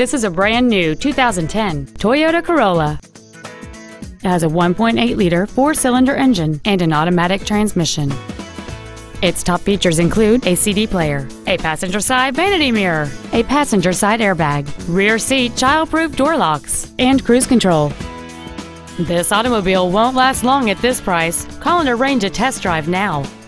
This is a brand new 2010 Toyota Corolla. It has a 1.8-liter four-cylinder engine and an automatic transmission. Its top features include a CD player, a passenger side vanity mirror, a passenger side airbag, rear seat child-proof door locks, and cruise control. This automobile won't last long at this price. Call and arrange a test drive now.